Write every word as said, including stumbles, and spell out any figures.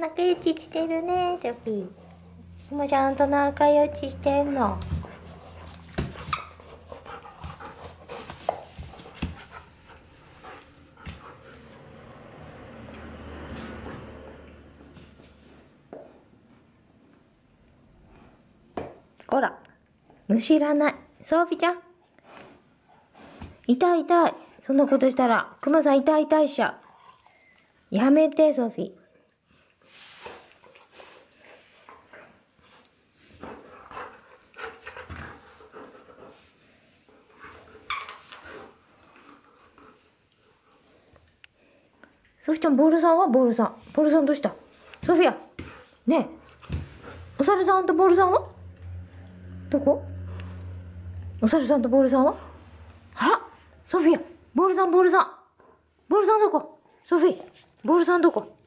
仲良ししてるね、ソフィー。くまちゃんと仲良ししてんの。こら、虫いらない。ソフィーちゃん。痛い痛い。そんなことしたら、クマさん痛い痛いっしょ。やめて、ソフィー。ソフィーちゃん、ボールさんはボールさん。ボールさんどうした？ソフィア。ねえ。お猿さんとボールさんはどこ？お猿さんとボールさんはあらソフィア。ボールさん、ボールさん。ボールさんどこ？ソフィー。ボールさんどこ？